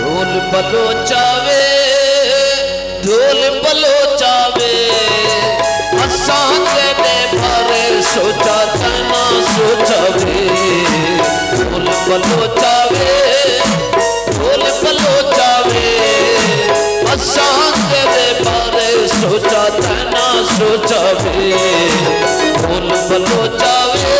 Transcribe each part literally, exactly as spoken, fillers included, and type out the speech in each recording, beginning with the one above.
ढोल बलोचावे ढोल बलोचावे असां तेरे बारे सोचा तना सोचावे ढोल बलोचावे ढोल बलोचावे असां तेरे बारे सोचा तना सोचावे ढोल बलोचावे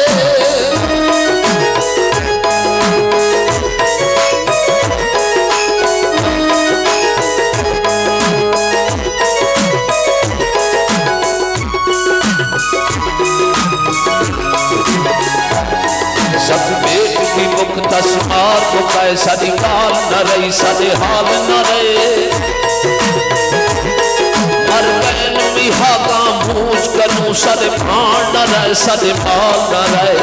सब बेट की मुख तस्मार को कैसा निकाल न रही सदे हाल न रहे मर बैन मिहागा मूझ करूं सदे भाण न रहे सदे माल न रहे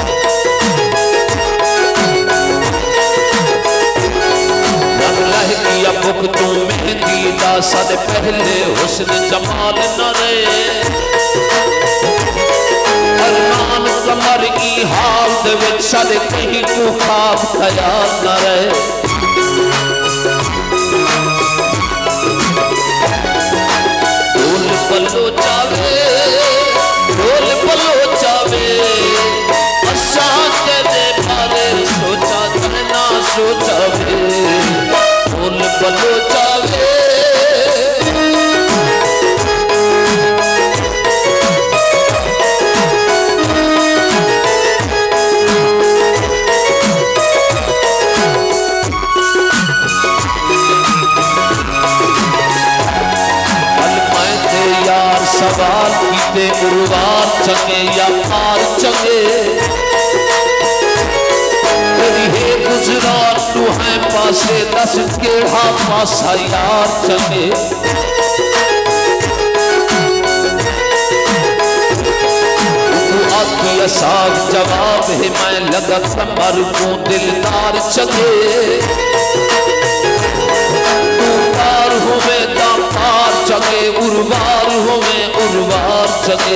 रंग लहकिया मुख तू मेहंदी दा सदे पहले हुस्न जमाल न रहे अरमान कमर की हाल दे विच साडे कहीं को खाब ख्याल न रहे ढोल बलोचावे ढोल बलोचावे असां तेरे बारे सोचा तना सोचावे ढोल बलोचावे सवाल कीते उर्वार चंगे या पार चंगे तेरी है गुजरात तू है पासे दस के हा पासा यार चंगे तू आखी असाग जवाब है मैं लगा कमर को दिलदार चंगे तू पार हुए दाम पार चंगे उर्वार हुए उर्वार चंगे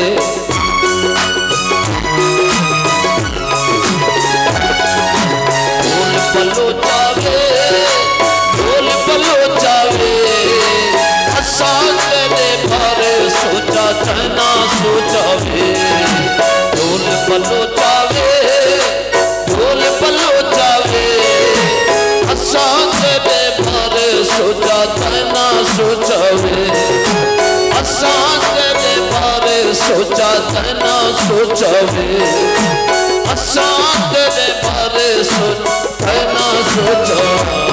ढोल बलोचावे ढोल बलोचावे असां तेरे बारे सोचा तना सोचावे ढोल बलोचावे ढोल बलोचावे असां तेरे बारे सोचा तना सोचावे असां तेरे बारे सोचा तना सोचावे असां तेरे बारे सोचा तना सोचावे।